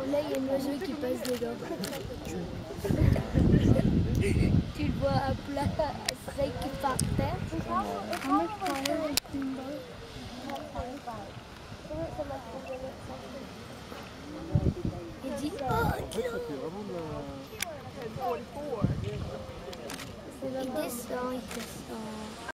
Là, il y a un oiseau qui passe dedans. Tu le vois à plat, strike par terre. Il dit oh non. Il descend, il descend.